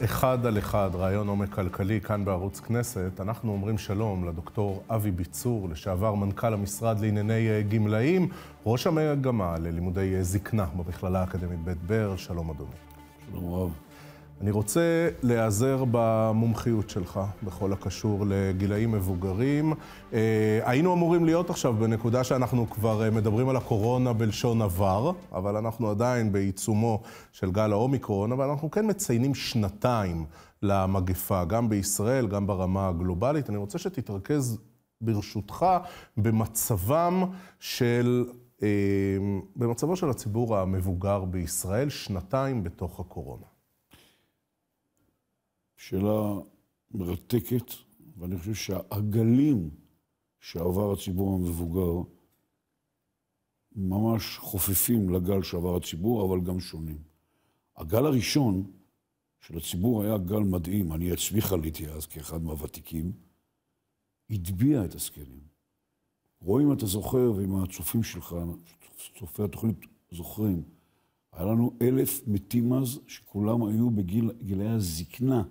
אחד על אחד, רעיון עומק כלכלי כאן בערוץ כנסת. אנחנו אומרים שלום לדוקטור אבי ביצור, לשעבר מנכ"ל המשרד לענייני גמלאים, ראש המגמה ללימודי זקנה במכללה האקדמית בית ברל. שלום אדוני. שלום רב. אני רוצה להיעזר במומחיות שלך בכל הקשור לגילאים מבוגרים. היינו אמורים להיות עכשיו בנקודה שאנחנו כבר מדברים על הקורונה בלשון עבר, אבל אנחנו עדיין בעיצומו של גל האומיקרון, אבל אנחנו כן מציינים שנתיים למגפה, גם בישראל, גם ברמה הגלובלית. אני רוצה שתתרכז ברשותך במצבו של הציבור המבוגר בישראל, שנתיים בתוך הקורונה. שאלה מרתקת, ואני חושב שהגלים שעבר הציבור המבוגר ממש חופפים לגל שעבר הציבור, אבל גם שונים. הגל הראשון של הציבור היה גל מדהים, אני עצמי חליתי אז כאחד מהוותיקים, הטביע את הזקנים. רואים, אתה זוכר, ועם הצופים שלך, צופי התוכנית זוכרים, היה לנו 1,000 מתים אז, שכולם היו בגילי הזקנה.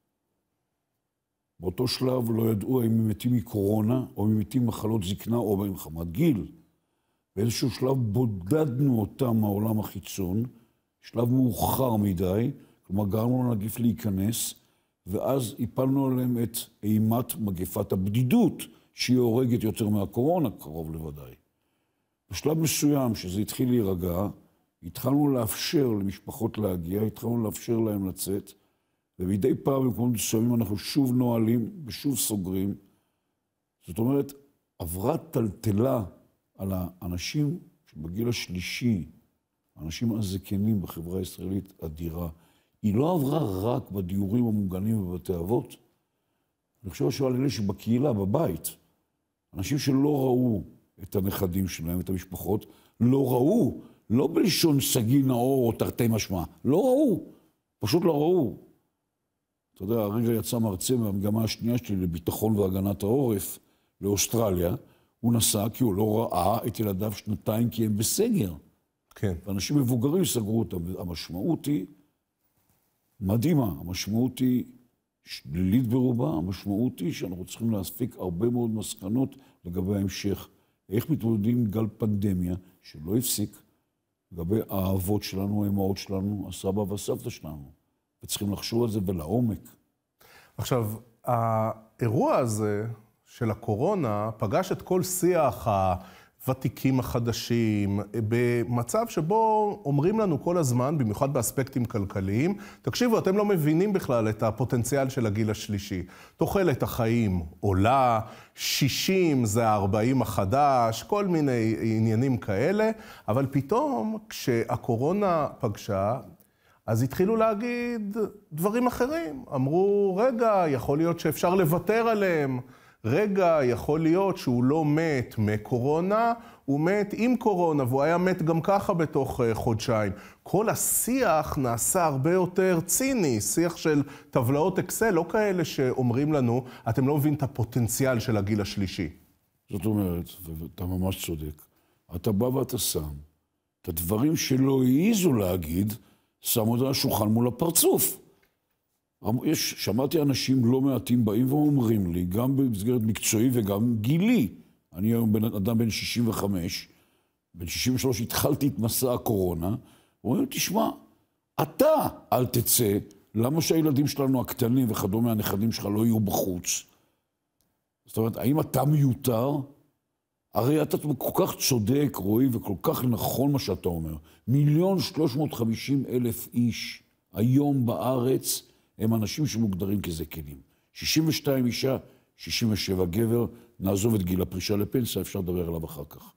באותו שלב לא ידעו אם הם מתים מקורונה, או אם הם מתים מחלות זקנה, או במחמת גיל. באיזשהו שלב בודדנו אותם מהעולם החיצון, שלב מאוחר מדי, כלומר גרמנו לנגיף להיכנס, ואז הפלנו עליהם את אימת מגפת הבדידות, שהיא הורגת יותר מהקורונה, קרוב לוודאי. בשלב מסוים, שזה התחיל להירגע, התחלנו לאפשר למשפחות להגיע, התחלנו לאפשר להם לצאת, ומדי פעם במקומות מסוימים אנחנו שוב נועלים ושוב סוגרים. זאת אומרת, עברה טלטלה על האנשים שבגיל השלישי, האנשים הזקנים בחברה הישראלית אדירה. היא לא עברה רק בדיורים המוגנים ובבתי אבות. אני חושב שעל אלה שבקהילה, בבית, אנשים שלא ראו את הנכדים שלהם, את המשפחות, לא ראו, לא בלשון סגי נאור או תרתי משמע, לא ראו, פשוט לא ראו. אתה יודע, הרגע יצא מרצה מהמגמה השנייה שלי לביטחון והגנת העורף לאוסטרליה, הוא נסע כי הוא לא ראה את ילדיו שנתיים כי הם בסגר. כן. ואנשים מבוגרים סגרו אותם, המשמעות היא מדהימה, המשמעות היא שלילית ברובה, המשמעות היא שאנחנו צריכים להספיק הרבה מאוד מסקנות לגבי ההמשך. איך מתמודדים עם גל פנדמיה שלא הפסיק, לגבי האהבות שלנו, האמהות שלנו, הסבא והסבתא שלנו. וצריכים לחשוב על זה ולעומק. עכשיו, האירוע הזה של הקורונה פגש את כל שיח הוותיקים החדשים, במצב שבו אומרים לנו כל הזמן, במיוחד באספקטים כלכליים, תקשיבו, אתם לא מבינים בכלל את הפוטנציאל של הגיל השלישי. תוחלת החיים עולה, 60 זה 40 החדש, כל מיני עניינים כאלה, אבל פתאום כשהקורונה פגשה, אז התחילו להגיד דברים אחרים. אמרו, רגע, יכול להיות שאפשר לוותר עליהם. רגע, יכול להיות שהוא לא מת מקורונה, הוא מת עם קורונה, והוא היה מת גם ככה בתוך חודשיים. כל השיח נעשה הרבה יותר ציני, שיח של טבלאות אקסל, לא כאלה שאומרים לנו, אתם לא מבינים את הפוטנציאל של הגיל השלישי. זאת אומרת, ואתה ממש צודק, אתה בא ואתה שם את הדברים שלא העיזו להגיד, שמו את השולחן מול הפרצוף. שמעתי אנשים לא מעטים באים ואומרים לי, גם במסגרת מקצועי וגם גילי, אני היום אדם בן 65, בן 63 התחלתי את מסע הקורונה, אומרים, תשמע, אתה אל תצא, למה שהילדים שלנו הקטנים וכדומה הנכדים שלך לא יהיו בחוץ? זאת אומרת, האם אתה מיותר? הרי אתה כל כך צודק, רועי, וכל כך נכון מה שאתה אומר. 1,350,000 איש היום בארץ הם אנשים שמוגדרים כזקנים. 62 אישה, 67 גבר, נעזוב את גיל הפרישה לפנסיה, אפשר לדבר עליו אחר כך.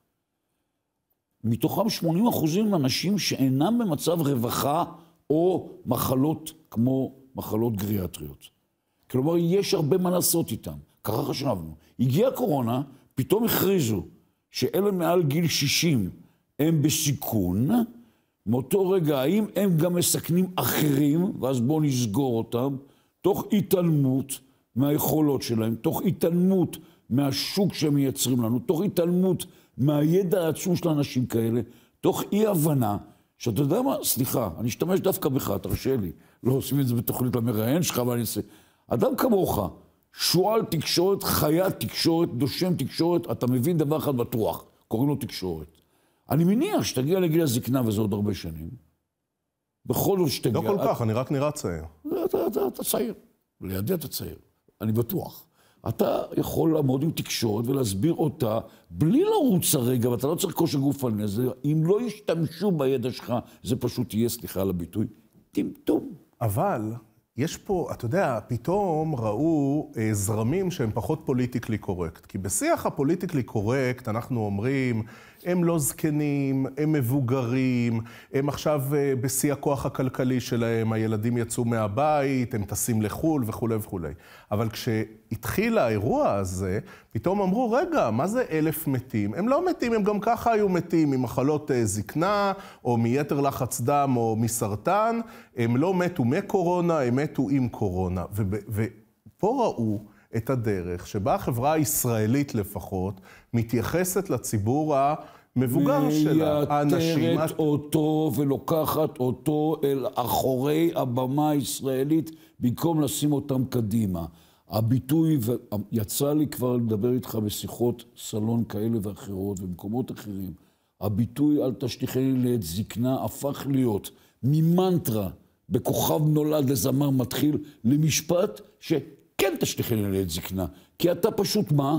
מתוכם 80% אנשים שאינם במצב רווחה או מחלות כמו מחלות גריאטריות. כלומר, יש הרבה מה לעשות איתם. ככה חשבנו. הגיעה קורונה, פתאום הכריזו שאלה מעל גיל 60 הם בסיכון, מאותו רגע האם הם גם מסכנים אחרים, ואז בואו נסגור אותם, תוך התעלמות מהיכולות שלהם, תוך התעלמות מהשוק שהם מייצרים לנו, תוך התעלמות מהידע העצום של אנשים כאלה, תוך אי הבנה שאתה יודע מה? סליחה, אני אשתמש דווקא בך, תרשה לי. לא עושים את זה בתוכנית למראיין שלך, אבל אני אעשה. אדם כמוך, שועל תקשורת, חיית תקשורת, דושם תקשורת, אתה מבין דבר אחד בטוח, קוראים לו תקשורת. אני מניח שתגיע לגיל הזקנה, וזה עוד הרבה שנים. בכל זאת שתגיע... לא כל כך, אני רק נראה צעיר. אתה צעיר. לידי אתה צעיר. אני בטוח. אתה יכול לעמוד עם תקשורת ולהסביר אותה בלי לרוץ הרגע, ואתה לא צריך כושר גופני. אם לא ישתמשו בידע שלך, זה פשוט יהיה, סליחה על הביטוי, טמטום. אבל יש פה, אתה יודע, פתאום ראו זרמים שהם פחות פוליטיקלי קורקט. כי בשיח הפוליטיקלי קורקט אנחנו אומרים, הם לא זקנים, הם מבוגרים, הם עכשיו בשיא הכוח הכלכלי שלהם, הילדים יצאו מהבית, הם טסים לחול וכו' וכו'. אבל כשהתחיל האירוע הזה, פתאום אמרו, רגע, מה זה 1,000 מתים? הם לא מתים, הם גם ככה היו מתים ממחלות זקנה, או מיתר לחץ דם, או מסרטן. הם לא מתו מקורונה, הם מתו עם קורונה. ופה ראו את הדרך שבה החברה הישראלית לפחות מתייחסת לציבור המבוגר שלה. מייתרת אותו ולוקחת אותו אל אחורי הבמה הישראלית במקום לשים אותם קדימה. הביטוי, יצא לי כבר לדבר איתך בשיחות סלון כאלה ואחרות ובמקומות אחרים, הביטוי אל תשליכני לעת זקנה הפך להיות ממנטרה בכוכב נולד לזמר מתחיל למשפט כן תשליכני לעת זקנה, כי אתה פשוט מה?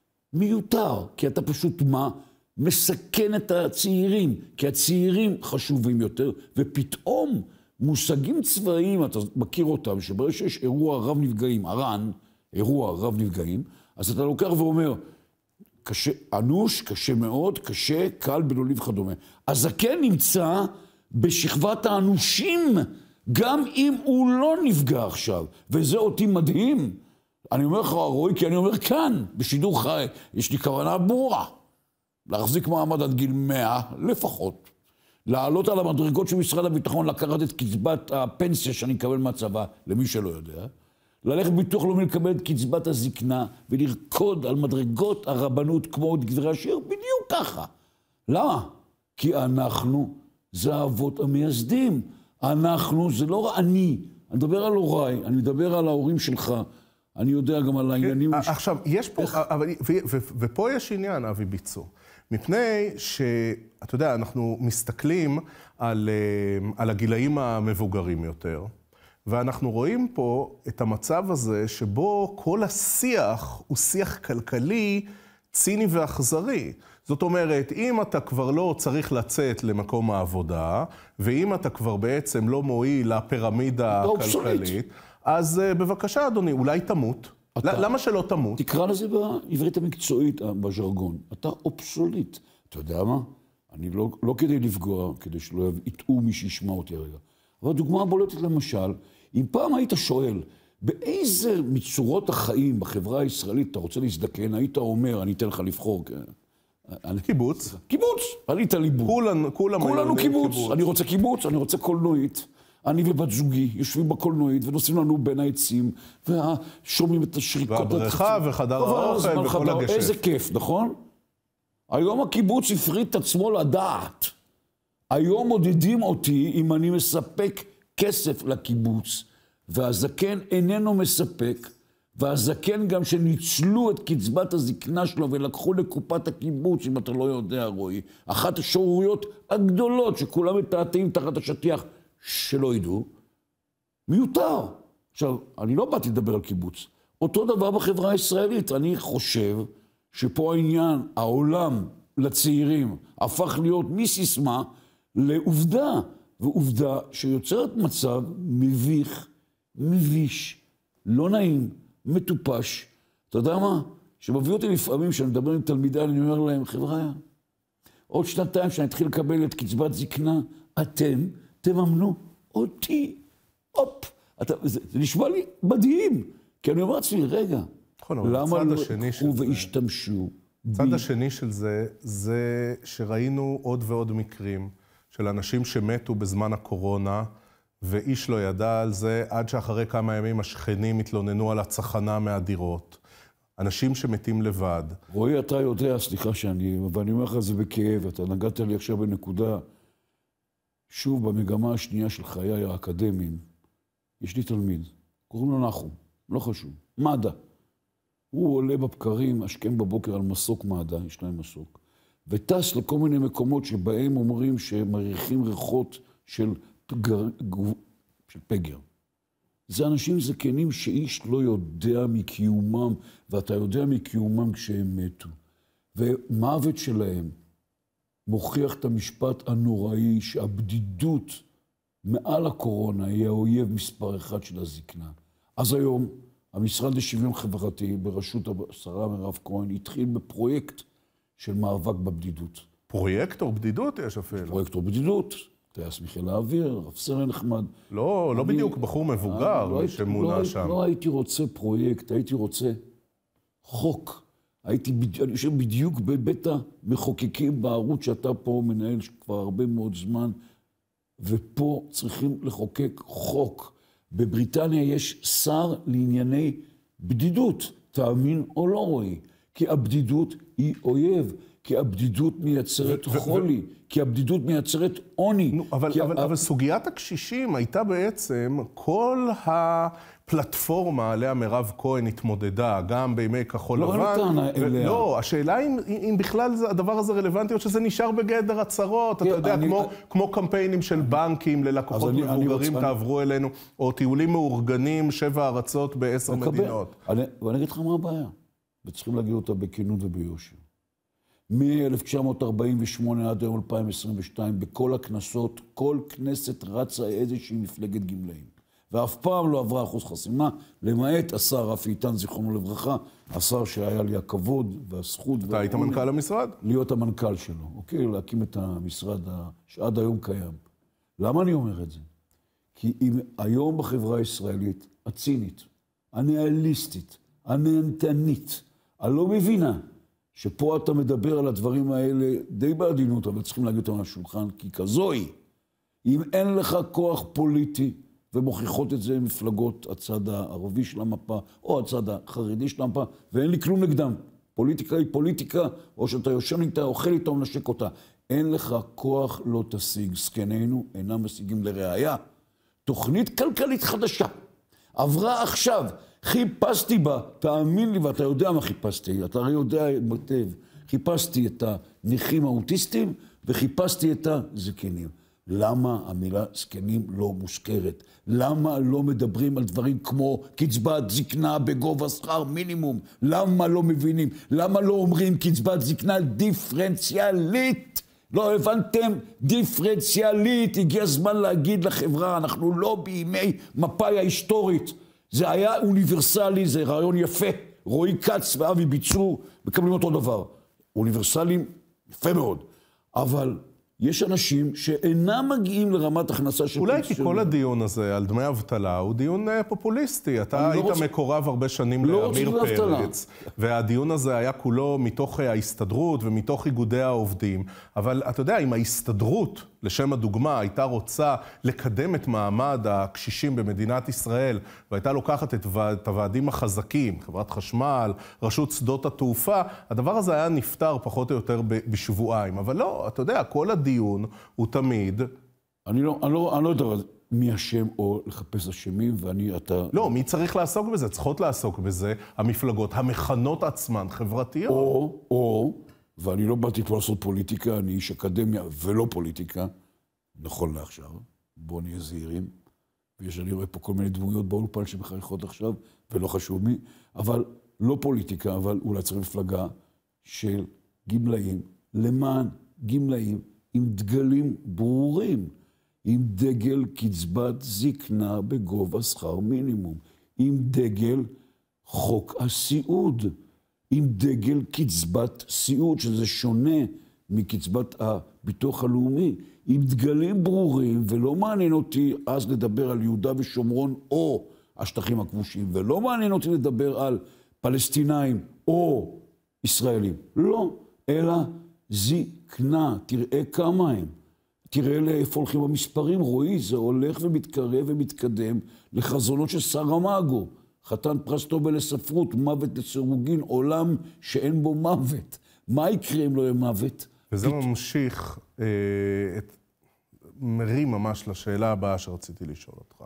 מיותר, כי אתה פשוט מה? מסכן את הצעירים, כי הצעירים חשובים יותר, ופתאום מושגים צבאיים, אתה מכיר אותם, שברגע שיש אירוע רב נפגעים, אירוע רב נפגעים, אז אתה לוקח ואומר, קשה, אנוש, קשה מאוד, קשה, קל, בינוני וכדומה. הזקן נמצא בשכבת האנושים, גם אם הוא לא נפגע עכשיו, וזה אותי מדהים. אני אומר לך, רועי, כי אני אומר כאן, בשידור חי, יש לי כוונה ברורה, להחזיק מעמד עד גיל 100 לפחות, לעלות על המדרגות של משרד הביטחון, לקחת את קצבת הפנסיה שאני מקבל מהצבא, למי שלא יודע, ללכת ביטוח לאומי לקבל את קצבת הזקנה, ולרקוד על מדרגות הרבנות כמו את גדרי השיר, בדיוק ככה. למה? כי אנחנו זה האבות המייסדים. אנחנו, זה לא אני מדבר על הוריי, אני מדבר על ההורים שלך, אני יודע גם על העניינים... עכשיו, יש פה, ופה יש עניין, אבי ביצור, מפני שאתה יודע, אנחנו מסתכלים על הגילאים המבוגרים יותר, ואנחנו רואים פה את המצב הזה שבו כל השיח הוא שיח כלכלי, ציני ואכזרי. זאת אומרת, אם אתה כבר לא צריך לצאת למקום העבודה, ואם אתה כבר בעצם לא מועיל לפירמידה הכלכלית, אז בבקשה, אדוני, אולי תמות. למה שלא תמות? תקרא לזה בעברית המקצועית, בז'רגון. אתה אובסוליט. אתה יודע מה? אני לא כדי לפגוע, כדי שלא יטעו מי שישמע אותי הרגע. אבל דוגמה הבולטת למשל, אם פעם היית שואל, באיזה מצורות החיים בחברה הישראלית אתה רוצה להזדקן, היית אומר, אני אתן לך לבחור, קיבוץ. קיבוץ, עלית ליבוד. כולנו קיבוץ. אני רוצה קיבוץ, אני רוצה קולנועית. אני ובת זוגי יושבים בקולנועית ונוסעים לנו בין העצים, ושומעים את השריקות. והבריכה וחדר האוכל וכל הגשף. איזה כיף, נכון? היום הקיבוץ הפריט את עצמו לדעת. היום מודדים אותי אם אני מספק כסף לקיבוץ, והזקן איננו מספק, והזקן גם שניצלו את קצבת הזקנה שלו ולקחו לקופת הקיבוץ, אם אתה לא יודע, רועי, אחת השערוריות הגדולות שכולם מתעתעים תחת השטיח שלא ידעו, מיותר. עכשיו, אני לא באתי לדבר על קיבוץ. אותו דבר בחברה הישראלית. אני חושב שפה העניין, העולם לצעירים, הפך להיות מסיסמה לעובדה, ועובדה שיוצרת מצב מביך, מביש, לא נעים, מטופש. אתה יודע מה? שמביא אותי לפעמים, כשאני מדבר עם תלמידי, אני אומר להם, חבר'ה, עוד שנתיים שאני אתחיל לקבל את קצבת זקנה, אתם תממנו אותי. הופ. זה נשמע לי מדהים. כי אני אומר לעצמי, רגע, למה לא יקחו והשתמשו? הצד השני של זה, זה שראינו עוד ועוד מקרים של אנשים שמתו בזמן הקורונה, ואיש לא ידע על זה, עד שאחרי כמה ימים השכנים התלוננו על הצחנה מהדירות. אנשים שמתים לבד. רועי, אתה יודע, סליחה ואני אומר לך זה בכאב, אתה נגעת לי עכשיו בנקודה. שוב, במגמה השנייה של חיי האקדמיים, יש לי תלמיד, קוראים לו נחום, לא חשוב, מד"א. הוא עולה בבקרים, השכם בבוקר על מסוק מד"א, יש להם מסוק, וטס לכל מיני מקומות שבהם אומרים שמריחים ריחות של פגר. זה אנשים זקנים שאיש לא יודע מקיומם, ואתה יודע מקיומם כשהם מתו. ומוות שלהם מוכיח את המשפט הנוראי שהבדידות מעל הקורונה היא האויב מספר אחד של הזקנה. אז היום המשרד לשוויון חברתי בראשות השרה מירב כהן התחיל בפרויקט של מאבק בבדידות. פרויקטור בדידות יש אפילו. פרויקטור בדידות. טייס מחיל האוויר, רב סרן נחמד. לא בדיוק בחור מבוגר שמונה שם. לא הייתי רוצה פרויקט, הייתי רוצה חוק. אני חושב בדיוק בבית המחוקקים בערוץ שאתה פה מנהל כבר הרבה מאוד זמן, ופה צריכים לחוקק חוק. בבריטניה יש שר לענייני בדידות, תאמין או לא רואי, כי הבדידות היא אויב. כי הבדידות מייצרת חולי, כי הבדידות מייצרת עוני. אבל סוגיית הקשישים הייתה בעצם כל הפלטפורמה עליה מירב כהן התמודדה, גם בימי כחול לבן. לא נתנה אליה. לא, השאלה אם בכלל הדבר הזה רלוונטי, או שזה נשאר בגדר הצהרות, אתה יודע, כמו קמפיינים של בנקים ללקוחות מבוגרים, תעברו אלינו, או טיולים מאורגנים, 7 ארצות ב10 מדינות. ואני אגיד לך מה הבעיה, וצריכים להגיד אותה בכנות וביושר. מ-1948 עד היום 2022, בכל הכנסות, כל כנסת רצה איזושהי מפלגת גמלאים. ואף פעם לא עברה אחוז חסימה, למעט השר רפי איתן, זיכרונו לברכה, השר שהיה לי הכבוד והזכות. אתה היית מנכ"ל המשרד? להיות המנכ"ל שלו, אוקיי? להקים את המשרד שעד היום קיים. למה אני אומר את זה? כי אם היום בחברה הישראלית, הצינית, הניהליסטית, הנהנתנית, הלא מבינה, שפה אתה מדבר על הדברים האלה די בעדינות, אבל צריכים להגיד אותם על השולחן, כי כזו היא. אם אין לך כוח פוליטי, ומוכיחות את זה מפלגות הצד הערבי של המפה, או הצד החרדי של המפה, ואין לי כלום נגדם. פוליטיקה היא פוליטיקה, או שאתה יושן איתה, אוכל איתה או נשק אותה. אין לך כוח לא תשיג. זקנינו אינם משיגים לראיה. תוכנית כלכלית חדשה. עברה עכשיו. חיפשתי בה, תאמין לי, ואתה יודע מה חיפשתי, אתה הרי יודע היטב, חיפשתי את הנכים האוטיסטים וחיפשתי את הזקנים. למה המילה זקנים לא מוזכרת? למה לא מדברים על דברים כמו קצבת זקנה בגובה שכר מינימום? למה לא מבינים? למה לא אומרים קצבת זקנה דיפרנציאלית? לא הבנתם? דיפרנציאלית. הגיע הזמן להגיד לחברה, אנחנו לא בימי מפאי ההיסטורית. זה היה אוניברסלי, זה רעיון יפה. רועי כץ ואבי ביצור מקבלים אותו דבר. אוניברסליים, יפה מאוד. אבל יש אנשים שאינם מגיעים לרמת הכנסה של... אולי כי כל הדיון הזה על דמי אבטלה הוא דיון פופוליסטי. אתה היית מקורב הרבה שנים לאמיר פרץ, והדיון הזה היה כולו מתוך ההסתדרות ומתוך איגודי העובדים. אבל אתה יודע, אם ההסתדרות, לשם הדוגמה, הייתה רוצה לקדם את מעמד הקשישים במדינת ישראל, והייתה לוקחת את הוועדים החזקים, חברת חשמל, רשות שדות התעופה, הדבר הזה היה נפטר פחות או יותר בשבועיים. אבל לא, אתה יודע, כל הדיון הוא תמיד... אני לא יודע מי אשם או לחפש אשמים, אתה... לא, מי צריך לעסוק בזה? צריכות לעסוק בזה המפלגות, המכנות עצמן חברתיות. ואני לא באתי פה לעשות פוליטיקה, אני איש אקדמיה ולא פוליטיקה, נכון לעכשיו, בואו נהיה זהירים, אני רואה פה כל מיני דמויות באולפן שמחייכות עכשיו, ולא חשוב מי, אבל לא פוליטיקה, אבל אולי צריך מפלגה של גמלאים, למען גמלאים עם דגלים ברורים, עם דגל קצבת זקנה בגובה שכר מינימום, עם דגל חוק הסיעוד, עם דגל קצבת סיעוד, שזה שונה מקצבת הביטוח הלאומי, עם דגלים ברורים, ולא מעניין אותי אז לדבר על יהודה ושומרון או השטחים הכבושים, ולא מעניין אותי לדבר על פלסטינאים או ישראלים. לא, אלא זקנה, תראה כמה הם. תראה לאיפה הולכים המספרים, רואי, זה הולך ומתקרב ומתקדם לחזונות של סרמגו. חתן פרס נובל לספרות, מוות לסירוגין, עולם שאין בו מוות. מה יקרה אם לא יהיה מוות? וזה ממשיך מרים ממש לשאלה הבאה שרציתי לשאול אותך.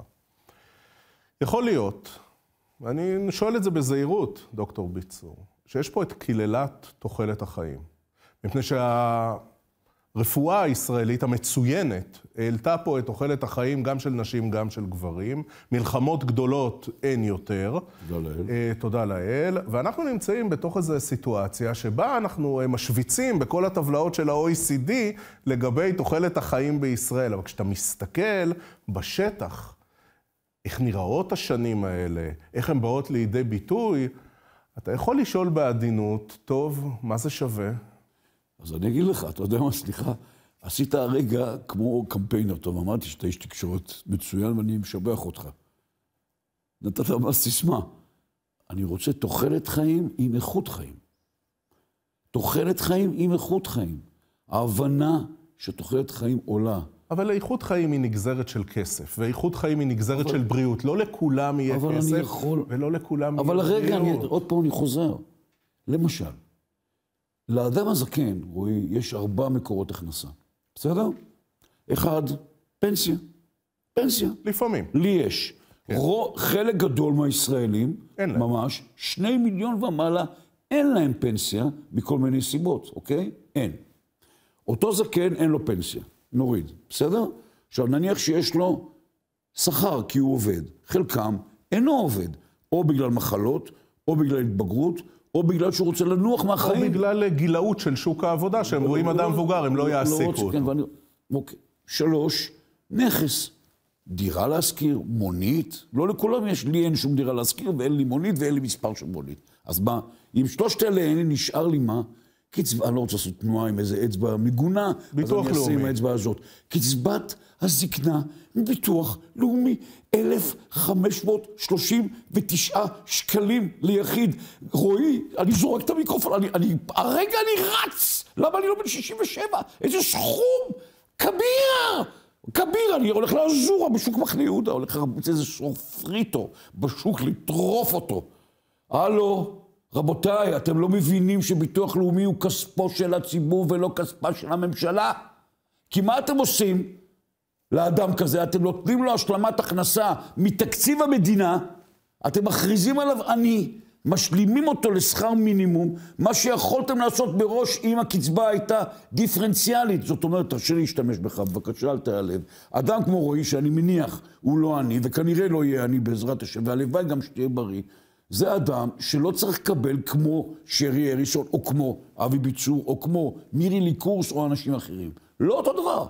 יכול להיות, ואני שואל את זה בזהירות, דוקטור ביצור, שיש פה את קללת תוחלת החיים. מפני שהרפואה הישראלית המצוינת העלתה פה את תוחלת החיים גם של נשים, גם של גברים. מלחמות גדולות אין יותר. תודה לאל. תודה לאל. ואנחנו נמצאים בתוך איזו סיטואציה שבה אנחנו משוויצים בכל הטבלאות של ה-OECD לגבי תוחלת החיים בישראל. אבל כשאתה מסתכל בשטח, איך נראות השנים האלה, איך הן באות לידי ביטוי, אתה יכול לשאול בעדינות, טוב, מה זה שווה? אז אני אגיד לך, אתה יודע מה, סליחה, עשית הרגע כמו קמפיינר טוב, אמרתי שאתה איש תקשורת מצוין ואני משבח אותך. נתת מה סיסמה, אני רוצה תוחלת חיים עם איכות חיים. תוחלת חיים עם איכות חיים. ההבנה שתוחלת חיים עולה. אבל איכות חיים היא נגזרת של כסף, ואיכות חיים היא נגזרת של בריאות. לא לכולם יהיה כסף, ולא לכולם יהיה בריאות. אבל רגע, עוד פעם אני חוזר. למשל, לאדם הזקן, רואי, יש 4 מקורות הכנסה. בסדר? 1, פנסיה. פנסיה. לפעמים. לי יש. חלק גדול מהישראלים, ממש, 2 מיליון ומעלה, אין להם פנסיה מכל מיני סיבות, אוקיי? אין. אותו זקן אין לו פנסיה. נוריד, בסדר? עכשיו נניח שיש לו שכר כי הוא עובד. חלקם אינו עובד, או בגלל מחלות, או בגלל התבגרות, או בגלל שהוא רוצה לנוח מהחיים. או בגלל גילאות של שוק העבודה, שהם רואים אדם מבוגר, הם לא יעסיקו אותו. אוקיי. 3, נכס. דירה להשכיר, מונית. לא לכולם יש, לי אין שום דירה להשכיר, ואין לי מונית, ואין לי מספר של מונית. אז מה? עם 3 אלה אין, נשאר לי מה? קצבה, אני לא רוצה לעשות תנועה עם איזה אצבע מגונה, אז אני אעשה עם האצבע הזאת. קצבת הזקנה מביטוח לאומי, 1,539 שקלים ליחיד. רואי, אני זורק את המיקרופון, הרגע אני רץ! למה אני לא בן 67? איזה סכום! כביר! כביר, אני הולך לאזורה בשוק מחנה יהודה, הולך לרבוץ איזה שופריטו בשוק, לטרוף אותו. הלו? רבותיי, אתם לא מבינים שביטוח לאומי הוא כספו של הציבור ולא כספה של הממשלה? כי מה אתם עושים לאדם כזה? אתם נותנים לו השלמת הכנסה מתקציב המדינה, אתם מכריזים עליו עני, משלימים אותו לשכר מינימום, מה שיכולתם לעשות בראש אם הקצבה הייתה דיפרנציאלית. זאת אומרת, תרשה לי להשתמש בך, בבקשה אל תיעלב. אדם כמו רועי, שאני מניח, הוא לא עני, וכנראה לא יהיה עני בעזרת השם, והלוואי גם שתהיה בריא. זה אדם שלא צריך לקבל כמו שרי אריסון, או כמו אבי ביצור, או כמו מירי ליקורס, או אנשים אחרים. לא אותו דבר.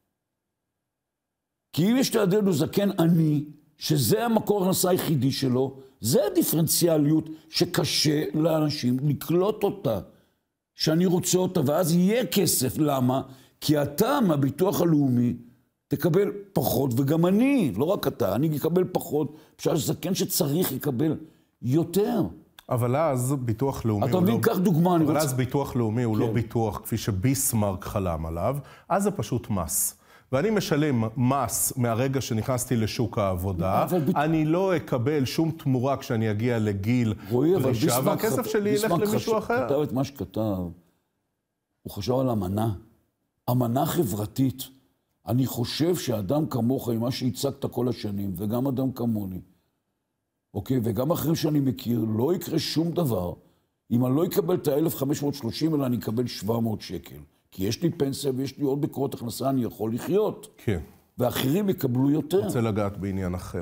כי אם יש לידינו זקן עני, שזה המקור הכנסה היחידי שלו, זה הדיפרנציאליות שקשה לאנשים לקלוט אותה, שאני רוצה אותה, ואז יהיה כסף. למה? כי אתה מהביטוח הלאומי תקבל פחות, וגם אני, לא רק אתה, אני אקבל פחות, בשביל זקן שצריך יקבל יותר. אבל אז ביטוח לאומי... אתה מבין, קח דוגמה, אבל אז ביטוח לאומי הוא לא ביטוח כפי שביסמרק חלם עליו, אז זה פשוט מס. ואני משלם מס מהרגע שנכנסתי לשוק העבודה, אני לא אקבל שום תמורה כשאני אגיע לגיל פרישה, והכסף שלי ילך למישהו אחר. כתב את מה שכתב, הוא חשב על אמנה, אמנה חברתית. אני חושב שאדם כמוך, עם מה שהצגת כל השנים, וגם אדם כמוני, אוקיי, וגם אחרים שאני מכיר, לא יקרה שום דבר, אם אני לא אקבל את ה-1,530, אלא אני אקבל 700 שקל. כי יש לי פנסיה ויש לי עוד מקורות הכנסה, אני יכול לחיות. כן. ואחרים יקבלו יותר. אני רוצה לגעת בעניין אחר.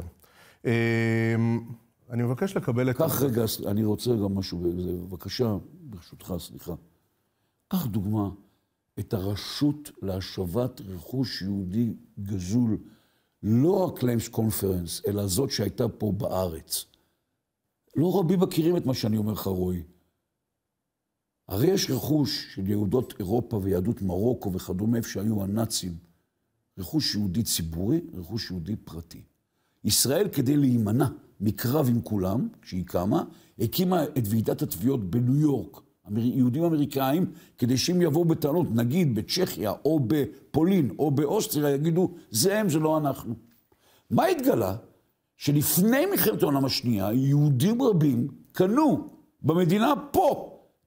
אני מבקש לקבל את... כך רגע, אני רוצה גם משהו בזה. בבקשה, ברשותך, סליחה. כך דוגמה, את הרשות להשבת רכוש יהודי גזול, לא הקליימס קונפרנס, אלא זאת שהייתה פה בארץ. לא רבים מכירים את מה שאני אומר לך, רועי. הרי יש רכוש של יהודות אירופה ויהדות מרוקו וכדומה, שהיו הנאצים. רכוש יהודי ציבורי, רכוש יהודי פרטי. ישראל, כדי להימנע מקרב עם כולם, כשהיא קמה, הקימה את ועידת התביעות בניו יורק. יהודים אמריקאים, כדי שהם יבואו בטענות, נגיד בצ'כיה או בפולין או באוסטריה, יגידו, זה הם, זה לא אנחנו. מה התגלה? שלפני מלחמת העולם השנייה, יהודים רבים קנו במדינה פה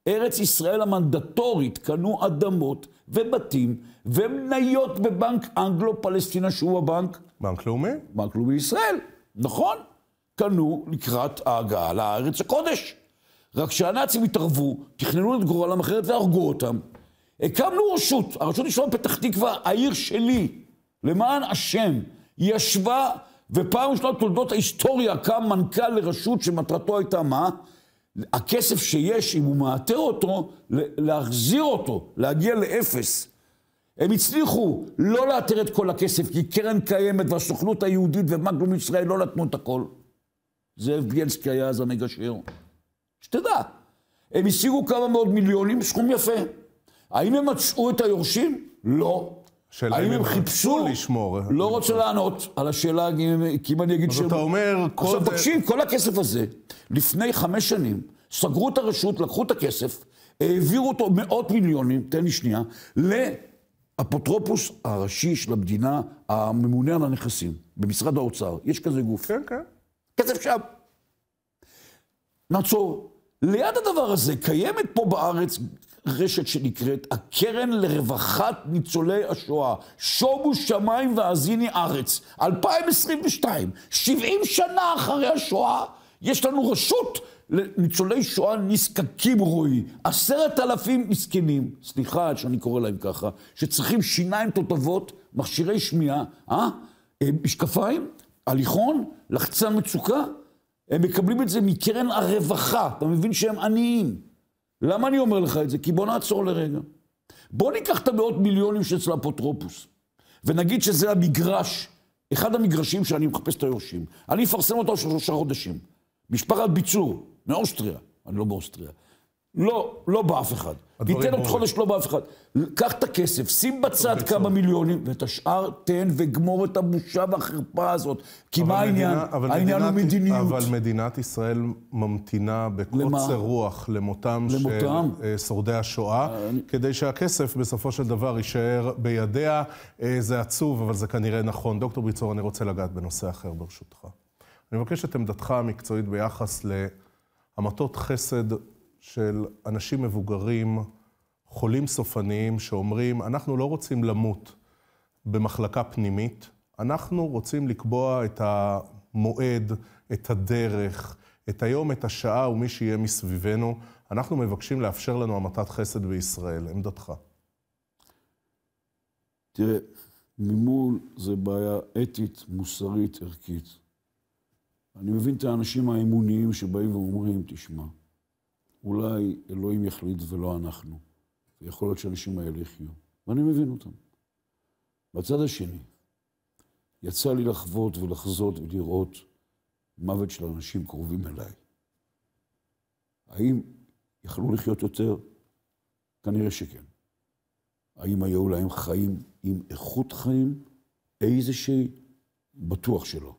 ארץ ישראל המנדטורית קנו אדמות ובתים ומניות בבנק אנגלו-פלסטינה, שהוא הבנק. בנק לאומי? בנק לאומי ישראל, נכון. קנו לקראת ההגעה לארץ הקודש. רק שהנאצים התערבו, תכננו את גורלם אחרת והרגו אותם. הקמנו רשות, הרשות ישבה בפתח תקווה, העיר שלי, למען השם, היא ישבה, ופעם ראשונה תולדות ההיסטוריה קם מנכ"ל לרשות שמטרתו הייתה מה? הכסף שיש, אם הוא מאתר אותו, להחזיר אותו, להגיע לאפס. הם הצליחו לא לאתר את כל הכסף, כי קרן קיימת והסוכנות היהודית ובנק לאומי ישראל לא נתנו את הכל. זאב בילסקי היה אז המגשר. שתדע, הם השיגו כמה מאות מיליונים, סכום יפה. האם הם מצאו את היורשים? לא. האם הם חיפשו? לשמור. לא רוצה לענות על השאלה, כי אם אני אגיד אז אתה אומר... עכשיו תקשיב, כל הכסף הזה, לפני 5 שנים, סגרו את הרשות, לקחו את הכסף, העבירו אותו מאות מיליונים, תן לי שנייה, לאפוטרופוס הראשי של המדינה, הממונה על הנכסים, במשרד האוצר. יש כזה גוף. כן, כן. כסף שם. נעצור. ליד הדבר הזה קיימת פה בארץ רשת שנקראת הקרן לרווחת ניצולי השואה. שומו שמיים והאזיני ארץ. 2022, 70 שנה אחרי השואה, יש לנו רשות לניצולי שואה נזקקים, רואי. 10,000 מסכנים, סליחה שאני קורא להם ככה, שצריכים שיניים תותבות, מכשירי שמיעה, משקפיים, הליכון, לחצן מצוקה, הם מקבלים את זה מקרן הרווחה. אתה מבין שהם עניים. למה אני אומר לך את זה? כי בוא נעצור לרגע. בוא ניקח את המאות מיליונים שאצל האפוטרופוס, ונגיד שזה המגרש, אחד המגרשים שאני מחפש את היורשים. אני אפרסם אותו 3 חודשים. משפחת ביצור, מאוסטריה. אני לא באוסטריה. לא באף אחד. ניתן עוד חודש לא באף אחד. קח את הכסף, שים בצד כמה מיליונים, ואת השאר תן וגמור את הבושה והחרפה הזאת. כי מה העניין? העניין הוא מדיניות. אבל מדינת ישראל ממתינה בקוצר רוח למותם של שורדי השואה, כדי שהכסף בסופו של דבר יישאר בידיה. זה עצוב, אבל זה כנראה נכון. דוקטור ביצור, אני רוצה לגעת בנושא אחר ברשותך. אני מבקש את עמדתך המקצועית ביחס להמתות חסד של אנשים מבוגרים, חולים סופניים, שאומרים, אנחנו לא רוצים למות במחלקה פנימית, אנחנו רוצים לקבוע את המועד, את הדרך, את היום, את השעה ומי שיהיה מסביבנו. אנחנו מבקשים לאפשר לנו המתת חסד בישראל. עמדתך. תראה, מימון זה בעיה אתית, מוסרית, ערכית. אני מבין את האנשים האמוניים שבאים ואומרים, תשמע, אולי אלוהים יחליט ולא אנחנו. ויכול להיות שהאנשים האלה יחיו. ואני מבין אותם. בצד השני, יצא לי לחוות ולחזות ולראות מוות של אנשים קרובים אליי. האם יכלו לחיות יותר? כנראה שכן. האם היו להם חיים עם איכות חיים? איזושהי? בטוח שלא.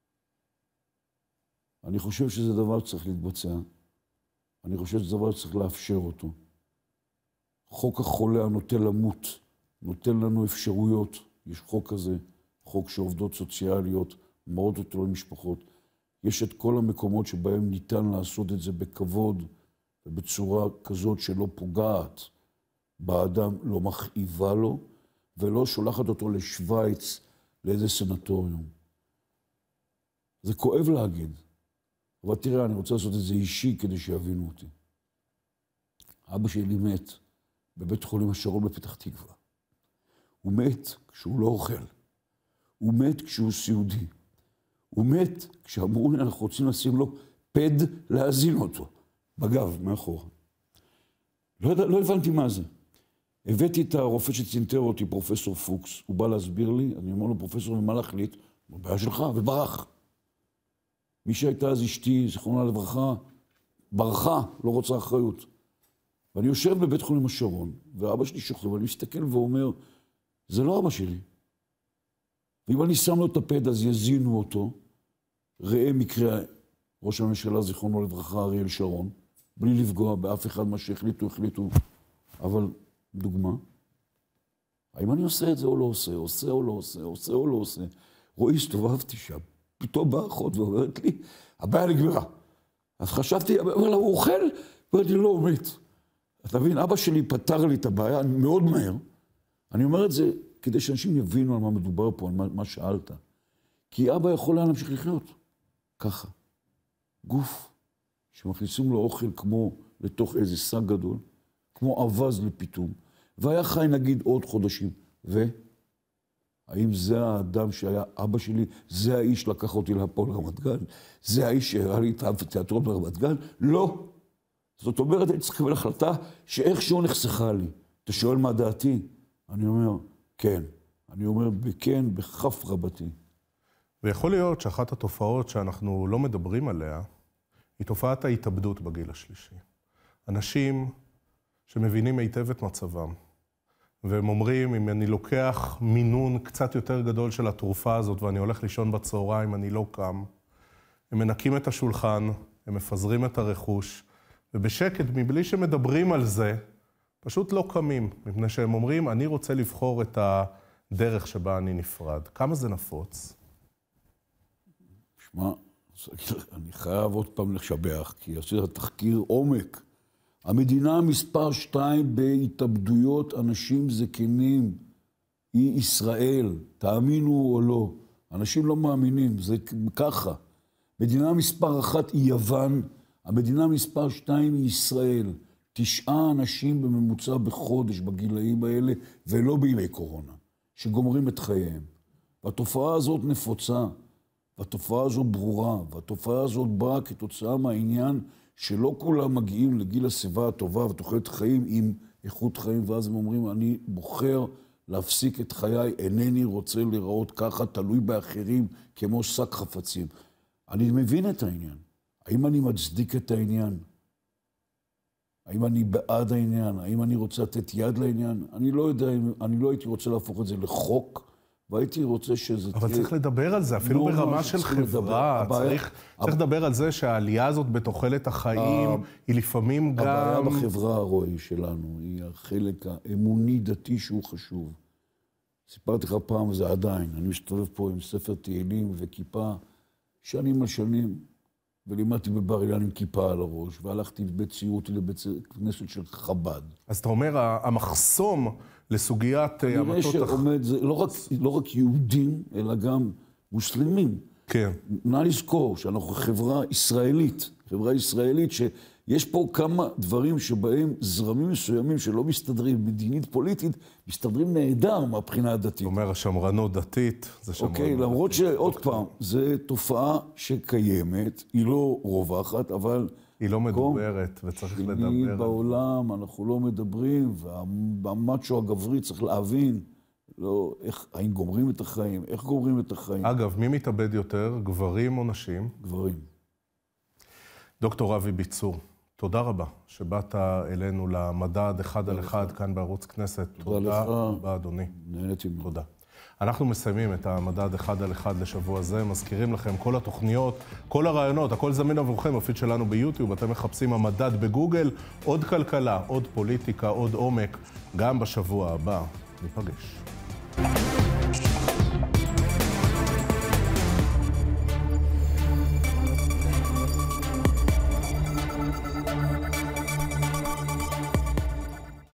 אני חושב שזה דבר שצריך להתבצע. אני חושב שזה דבר שצריך לאפשר אותו. חוק החולה הנוטה למות, נותן לנו אפשרויות. יש חוק כזה, חוק שעובדות סוציאליות, מאוד אותו למשפחות. יש את כל המקומות שבהם ניתן לעשות את זה בכבוד, ובצורה כזאת שלא פוגעת באדם, לא מכאיבה לו, ולא שולחת אותו לשוויץ, לאיזה סנטוריום. זה כואב להגיד. אבל תראה, אני רוצה לעשות את זה אישי כדי שיבינו אותי. אבא שלי מת בבית חולים השרון בפתח תקווה. הוא מת כשהוא לא אוכל. הוא מת כשהוא סיעודי. הוא מת כשאמרו לי, אנחנו רוצים לשים לו פד להזין אותו. בגב, מאחורה. לא הבנתי מה זה. הבאתי את הרופא שצינטר אותי, פרופסור פוקס. הוא בא להסביר לי, אני אומר לו, פרופסור, מה להחליט? בבעיה שלך, וברח. מי שהייתה אז אשתי, זיכרונה לברכה, ברחה, לא רוצה אחריות. ואני יושב בבית חולים השרון, ואבא שלי שוכב, ואני מסתכל ואומר, זה לא אבא שלי. ואם אני שם לו את הפד, אז יזינו אותו. ראה מקרה ראש הממשלה, זיכרונו לברכה, אריאל שרון, בלי לפגוע באף אחד מה שהחליטו, אבל דוגמה. האם אני עושה את זה או לא עושה, עושה או לא עושה, עושה או לא עושה. רואי, הסתובבתי שם. פתאום באה אחות ואומרת לי, הבעיה נגמרה. אז חשבתי, אבל הוא אוכל? ואני לא מת. אתה מבין, אבא שלי פתר לי את הבעיה מאוד מהר. אני אומר את זה כדי שאנשים יבינו על מה מדובר פה, על מה שאלת. כי אבא יכול היה להמשיך לחיות. ככה. גוף שמכניסים לו אוכל כמו לתוך איזה שק גדול, כמו אבז לפיתום, והיה חי נגיד עוד חודשים. האם זה האדם שהיה אבא שלי? זה האיש לקח אותי להפועל רמת גן? זה האיש שהראה לי את התיאטרון ברמת גן? לא. זאת אומרת, אני צריך לקבל החלטה שאיכשהו נחסכה לי. אתה שואל מה דעתי? אני אומר, כן. אני אומר, בכן, בכף רבתי. ויכול להיות שאחת התופעות שאנחנו לא מדברים עליה, היא תופעת ההתאבדות בגיל השלישי. אנשים שמבינים היטב את מצבם, והם אומרים, אם אני לוקח מינון קצת יותר גדול של התרופה הזאת, ואני הולך לישון בצהריים, אני לא קם, הם מנקים את השולחן, הם מפזרים את הרכוש, ובשקט, מבלי שמדברים על זה, פשוט לא קמים, מפני שהם אומרים, אני רוצה לבחור את הדרך שבה אני נפרד. כמה זה נפוץ? שמע, אני חייב עוד פעם לשבח, כי עשית תחקיר עומק. המדינה מספר 2 בהתאבדויות אנשים זקנים היא ישראל, תאמינו או לא. אנשים לא מאמינים, זה ככה. מדינה מספר 1 היא יוון, המדינה מספר 2 היא ישראל. 9 אנשים בממוצע בחודש בגילאים האלה, ולא בימי קורונה, שגומרים את חייהם. והתופעה הזאת נפוצה, והתופעה הזאת ברורה, והתופעה הזאת באה כתוצאה מהעניין שלא כולם מגיעים לגיל השיבה הטובה ותוחלת חיים עם איכות חיים, ואז הם אומרים, אני בוחר להפסיק את חיי, אינני רוצה לראות ככה, תלוי באחרים, כמו שק חפצים. אני מבין את העניין. האם אני מצדיק את העניין? האם אני בעד העניין? האם אני רוצה לתת יד לעניין? אני לא יודע, אני לא הייתי רוצה להפוך את זה לחוק, והייתי רוצה שזה אבל צריך לדבר על זה, אפילו ברמה של חברה. צריך לדבר על זה שהעלייה הזאת בתוחלת החיים היא לפעמים גם... הבעיה בחברה הרואי שלנו היא החלק האמוני-דתי שהוא חשוב. סיפרתי לך פעם, וזה עדיין, אני מסתובב פה עם ספר תהילים וכיפה, שנים על שנים, ולימדתי בבר אילן עם כיפה על הראש, והלכתי בציורותי לבית כנסת של חב"ד. אז אתה אומר, המחסום לסוגיית המתות... נראה שעומד, זה לא רק יהודים, אלא גם מוסלמים. כן. נא לזכור שאנחנו חברה ישראלית, שיש פה כמה דברים שבהם זרמים מסוימים שלא מסתדרים, מדינית פוליטית, מסתדרים נהדר מהבחינה הדתית. זאת אומרת, השמרנות דתית, זה שמרנות דתית. אוקיי, למרות שעוד פעם, זו תופעה שקיימת, היא לא רווחת, אבל... היא לא מדברת, וצריך לדבר. היא בעולם, אנחנו לא מדברים, והמאצ'ו הגברי צריך להבין, לא, האם גומרים את החיים, איך גומרים את החיים. אגב, מי מתאבד יותר, גברים או נשים? גברים. דוקטור אבי ביצור, תודה רבה שבאת אלינו למדד אחד על אחד כאן בערוץ כנסת. תודה רבה, אדוני. נהניתי מאוד. תודה. אנחנו מסיימים את המדד אחד על אחד לשבוע זה, מזכירים לכם כל התוכניות, כל הרעיונות, הכל זמין עבורכם, הפיד שלנו ביוטיוב, אתם מחפשים המדד בגוגל, עוד כלכלה, עוד פוליטיקה, עוד עומק, גם בשבוע הבא. ניפגש.